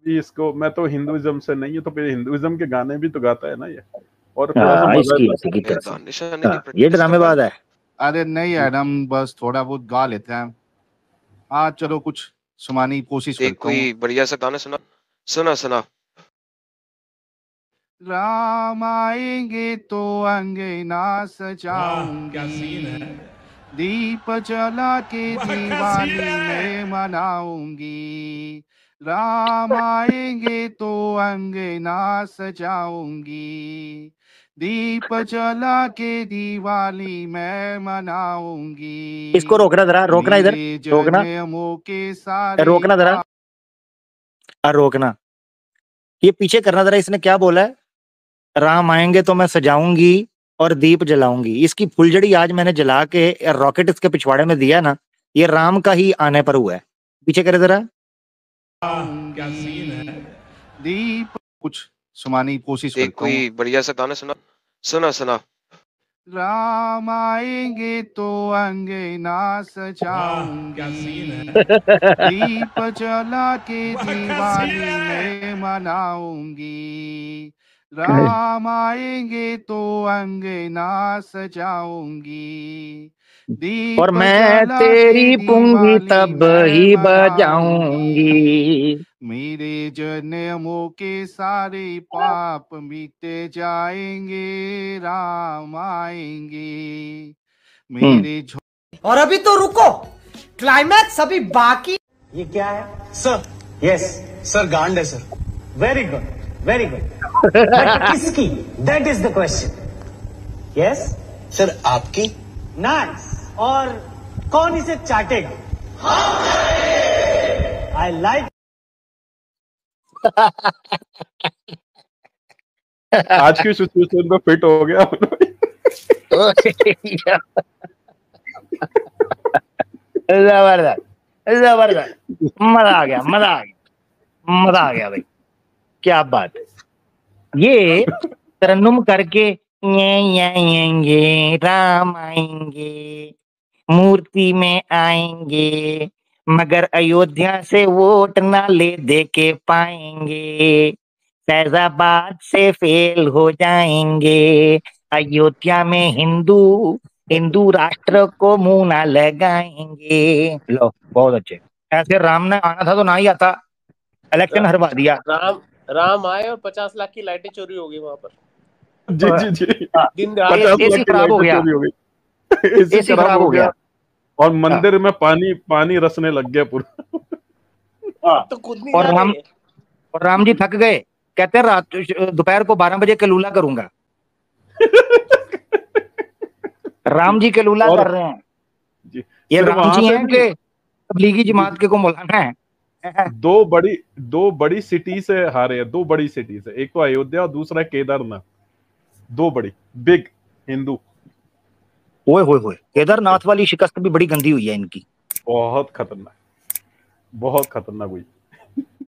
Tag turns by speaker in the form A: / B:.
A: इसको मैं तो हिंदुइज्म से नहीं है, तो फिर हिंदुइज्म के गाने भी तो गाता है ना ये, और थोड़ा सा मजा
B: इसी की तरफ ये ड्रामेबाज है।
C: अरे नहीं एडम, बस थोड़ा बहुत गा लेते हैं। हाँ चलो कुछ सुनाने की कोशिश करता हूँ।
D: कोई बढ़िया सा गाना सुना।
C: राम आएंगे तो अंगना सजाऊंगी, दीप जला के दिवाली में मनाऊंगी। राम आएंगे तो अंगना सजाऊंगी, दीप जला के दिवाली में मनाऊंगी।
B: इसको रोकना जरा, रोकना इधर, रोकना
C: के सारे
B: रोकना जरा, रोकना, ये पीछे करना जरा। इसने क्या बोला है? राम आएंगे तो मैं सजाऊंगी और दीप जलाऊंगी। इसकी फुलझड़ी आज मैंने जला के रॉकेट इसके पिछवाड़े में दिया ना, ये राम का ही आने पर हुआ है। पीछे करे जरा।
C: क्या सीन है? दीप कुछ सुनाने की कोशिश करता हूँ।
D: कोई बढ़िया सा गाना सुना।
C: राम आएंगे तो अंगना सजाऊंगी, दीप जला के दिवाली में मनाऊंगी। राम आएंगे तो अंगना सजाऊंगी, दीप
B: और मैं तेरी पुंगी तब ही बजाऊंगी।
C: मेरे जन्मों के सारे पाप मिटे जाएंगे, राम आएंगे मेरे।
E: और अभी तो रुको, क्लाइमैक्स अभी बाकी।
F: ये क्या है सर? यस सर, गांड है सर। Very good, very good. But किसकी? That is the question. Yes sir, आपकी। नाइस। और कौन इसे चाटेगा? I like.
A: आज की सिचुएशन में फिट हो गया।
B: जबरदस्त, जबरदस्त, मजा आ गया भाई, क्या बात है। ये तरन्नुम करके ये राम आएंगे, मूर्ति में आएंगे, मगर अयोध्या से वोट ना ले दे के पाएंगे, फैजाबाद से फेल हो जाएंगे, अयोध्या में हिंदू राष्ट्र को मुंह ना लगाएंगे। लो बहुत अच्छे, ऐसे राम ने आना था तो ना ही आता, इलेक्शन हरवा दिया।
G: राम आए और 50 लाख की लाइटें चोरी हो गई वहां पर।
A: जी
G: दिन
B: एसी खराब हो गया, एसी खराब हो गया,
A: और मंदिर में पानी रसने लग गया पूरा।
G: तो
B: और राम जी थक गए, कहते हैं रात दोपहर को 12 बजे कलूला करूंगा। राम जी कलूला कर रहे हैं
A: जी।
B: ये राम जी हैं कि तबलीगी जमात के को मौलाना है।
A: दो बड़ी सिटी से हारे हैं, 2 बड़ी सिटी से, एक तो अयोध्या और दूसरा केदारनाथ। 2 बड़ी बिग हिंदू।
B: ओए केदारनाथ वाली शिकस्त भी बड़ी गंदी हुई है इनकी,
A: बहुत खतरनाक हुई।